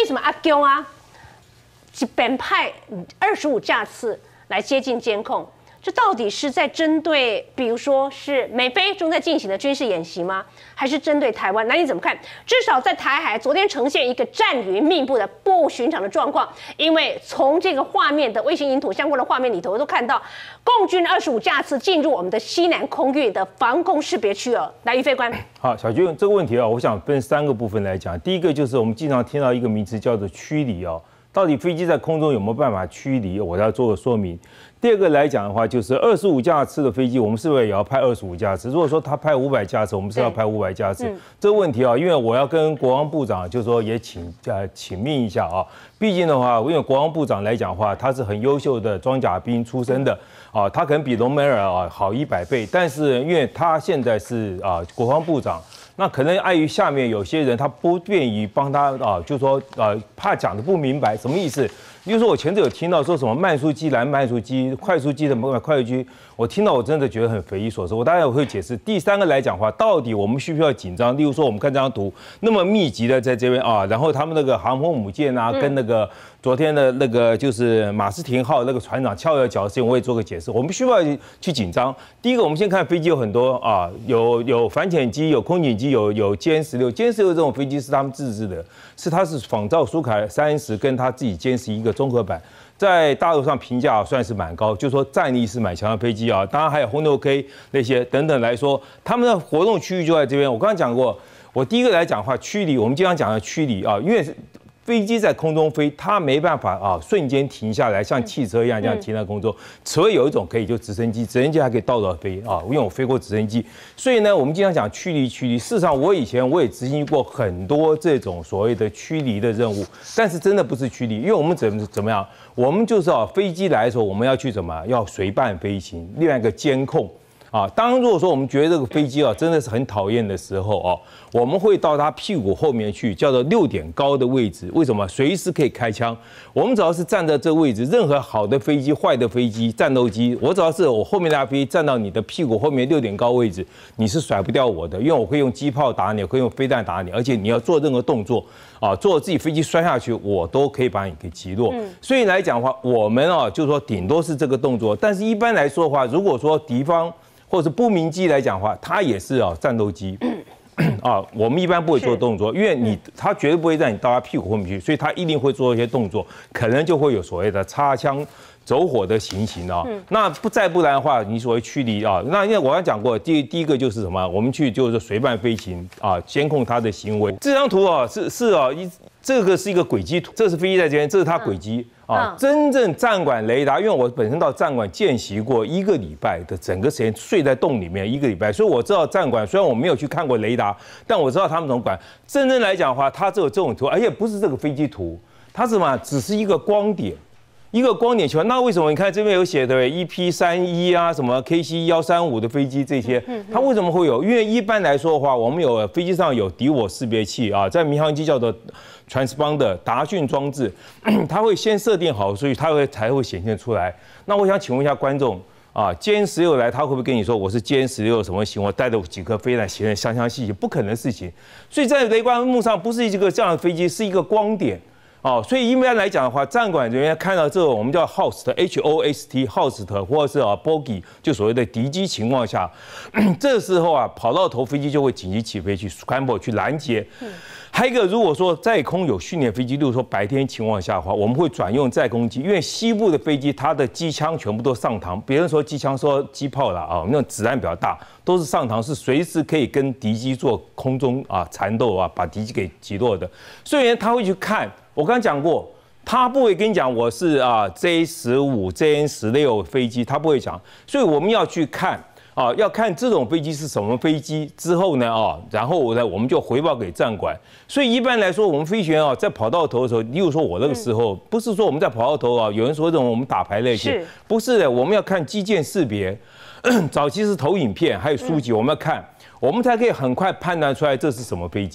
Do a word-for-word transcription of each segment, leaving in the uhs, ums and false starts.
什么阿公啊，本派二十五架次来接近监控？这到底是在针对，比如说是美菲正在进行的军事演习吗？还是针对台湾？那你怎么看？至少在台海昨天呈现一个战云密布的不寻常的状况，因为从这个画面的卫星影图相关的画面里头，都看到共军二十五架次进入我们的西南空域的防空识别区哦。来，于飞官， 好，小军这个问题啊，我想分三个部分来讲。第一个就是我们经常听到一个名词叫做驱离哦。到底飞机在空中有没有办法驱离？我要做个说明。第二个来讲的话，就是二十五架次的飞机，我们是不是也要派二十五架次？如果说他派五百架次，我们是要派五百架次。嗯、这个问题啊，因为我要跟国防部长就是说也请呃请命一下啊。毕竟的话，因为国防部长来讲的话，他是很优秀的装甲兵出身的啊，他可能比隆美尔啊好一百倍。但是因为他现在是啊国防部长。那可能碍于下面有些人他不便于帮他啊，就说呃怕讲的不明白什么意思。比如说我前阵有听到说什么慢速机拦慢速机，快速机的快速机，我听到我真的觉得很匪夷所思。我当然我会解释。第三个来讲话，到底我们需不需要紧张？例如说我们看这张图，那么密集的在这边啊，然后他们那个航空母舰啊，跟那个昨天的那个就是马斯廷号那个船长翘着脚的事情，我也做个解释。我们需要去紧张。第一个，我们先看飞机有很多啊，有有反潜机，有空警机。有有歼十六，歼十六这种飞机是他们自制的，是它是仿照苏凯三十跟他自己歼十一个综合版，在大陆上评价算是蛮高，就是说战力是蛮强的飞机啊。当然还有轰六 K 那些等等来说，他们的活动区域就在这边。我刚刚讲过，我第一个来讲的话，驱离，我们经常讲的驱离啊，因为飞机在空中飞，它没办法啊瞬间停下来，像汽车一样这样停在空中。除非有一种可以，就直升机，直升机还可以倒着飞啊。因为我飞过直升机，所以呢，我们经常讲驱离驱离。事实上，我以前我也执行过很多这种所谓的驱离的任务，但是真的不是驱离，因为我们怎么怎么样，我们就是啊飞机来的时候，我们要去怎么要随伴飞行，另外一个监控。啊，当如果说我们觉得这个飞机啊真的是很讨厌的时候哦，我们会到它屁股后面去，叫做六点高的位置。为什么？随时可以开枪。我们只要是站在这个位置，任何好的飞机、坏的飞机、战斗机，我只要是我后面那架飞机站到你的屁股后面六点高位置，你是甩不掉我的，因为我会用机炮打你，我会用飞弹打你，而且你要做任何动作啊，做自己飞机摔下去，我都可以把你给击落。嗯、所以来讲的话，我们啊就是说顶多是这个动作，但是一般来说的话，如果说敌方或者是不明机来讲的话，它也是啊战斗机，啊，我们一般不会做动作，因为你它绝对不会让你到他屁股后面去，所以它一定会做一些动作，可能就会有所谓的擦枪走火的情形啊。那不再不然的话，你所谓驱离啊，那因为我刚讲过，第第一个就是什么，我们去就是随伴飞行啊，监控它的行为。这张图啊是是啊一。这个是一个轨迹图，这是飞机在这边，这是它轨迹啊。真正战管雷达，因为我本身到战管见习过一个礼拜的整个时间，睡在洞里面一个礼拜，所以我知道战管。虽然我没有去看过雷达，但我知道他们怎么管。真正来讲的话，它只有这种图，而且不是这个飞机图，它是什么？只是一个光点。一个光点球，那为什么你看这边有写的 E P 三一啊，什么 K C 一三五的飞机这些，它为什么会有？因为一般来说的话，我们有飞机上有敌我识别器啊，在民航机叫做 transponder 达讯装置，它会先设定好，所以它会才会显现出来。那我想请问一下观众啊，歼十六来，他会不会跟你说我是歼十六什么型？我带着几颗飞弹，写的详详细细，不可能的事情。所以在雷观幕上不是一个这样的飞机，是一个光点。哦，所以一般来讲的话，战管人员看到这个我们叫 host H O S T host 或者是啊 bogey， 就所谓的敌机情况下，这时候啊跑到头飞机就会紧急起飞去 scramble 去拦截。还有一个，如果说在空有训练飞机，例如说白天情况下的话，我们会转用载空机，因为西部的飞机它的机枪全部都上膛，别人说机枪说机炮啦啊，那种子弹比较大，都是上膛，是随时可以跟敌机做空中啊缠斗啊，把敌机给击落的。所以呢，他会去看。我刚刚讲过，他不会跟你讲我是啊 J 十五、J 十六飞机，他不会讲，所以我们要去看啊，要看这种飞机是什么飞机之后呢啊，然后呢我们就回报给战管。所以一般来说，我们飞行员啊在跑道头的时候，例如说我那个时候，不是说我们在跑道头啊，有人说这种我们打排类型，不是的，我们要看机件识别，早期是投影片还有书籍，我们要看，我们才可以很快判断出来这是什么飞机。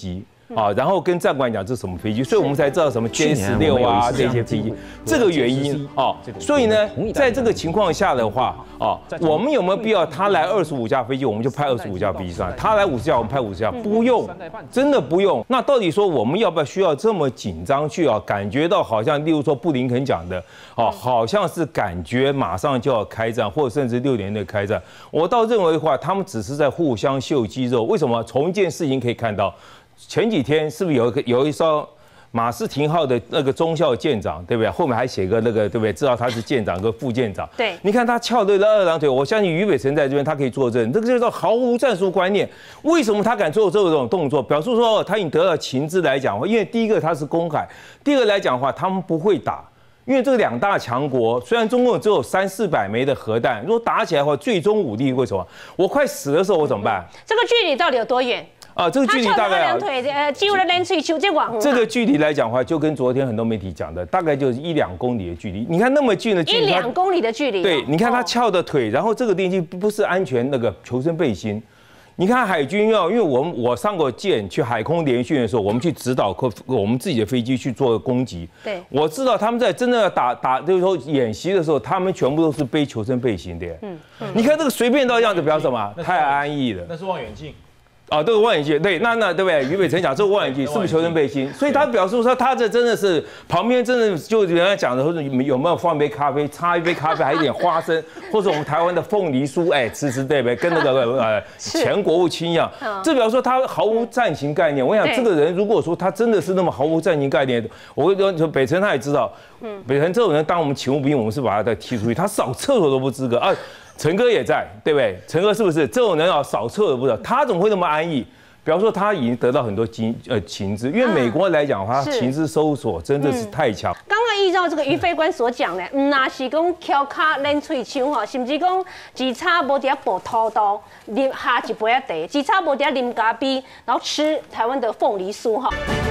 啊，然后跟战管讲这是什么飞机，所以我们才知道什么 J 十六啊这些飞机，这个原因啊，所以呢，在这个情况下的话啊，我们有没有必要他来二十五架飞机，我们就派二十五架飞机上来；他来五十架，我们派五十架，不用，真的不用。那到底说我们要不要需要这么紧张去啊？感觉到好像，例如说布林肯讲的，哦，好像是感觉马上就要开战，或者甚至六年内开战。我倒认为的话，他们只是在互相秀肌肉。为什么？从一件事情可以看到。前几天是不是有一个有一艘马斯廷号的那个中校舰长，对不对？后面还写个那个，对不对？知道他是舰长跟副舰长。 对， 你看他翘对了二郎腿，我相信于北辰在这边他可以作证，这个叫毫无战术观念。为什么他敢做这种动作？表示说他已经得到情资来讲，因为第一个他是公海，第二个来讲的话，他们不会打。因为这个两大强国，虽然中共只有三四百枚的核弹，如果打起来的话，最终武力为什么？我快死的时候我怎么办？ 这个距离到底有多远？ 啊，这个距离大概啊， 呃，几乎的连吹球这往。 这个距离来讲的话，就跟昨天很多媒体讲的，大概就是一两公里的距离。你看那么近的距离， 一两公里的距离。 对，你看他翘的腿，然后这个东西不是安全那个求生背心。你看海军要，因为我们我上过舰去海空联训的时候，我们去指导我们自己的飞机去做攻击。 对，我知道他们在真的要打打，就是说演习的时候，他们全部都是背求生背心的。嗯，你看这个随便到样子，表示什么？太安逸了。 那是望远镜。 啊，这个望远镜，对，那那对不对？于北辰讲这个望远镜是不是求生背心？所以他表示说，他这真的是旁边真的就人家讲的，或者有没有放一杯咖啡，插一杯咖啡，还有一点花生，或者我们台湾的凤梨酥，哎，吃吃对不对？跟那个呃前国务卿一样，这表示说他毫无战情概念。我想这个人如果说他真的是那么毫无战情概念，我跟说北辰他也知道，嗯，北辰这种人当我们勤务兵，我们是把他再踢出去，他扫厕所都不资格啊。陈哥也在，对不对？陈哥是不是这种人啊？扫厕所不知道，他怎么会那么安逸？比方说，他已经得到很多情呃情资，因为美国来讲的话，情资搜索真的是太强。 刚刚依照这个于飞官所讲的，嗯，那是讲翘脚练喙枪哈，甚至讲只差无伫补土豆，啉下一杯啊茶，只差无伫啉咖啡，然后吃台湾的凤梨酥哈。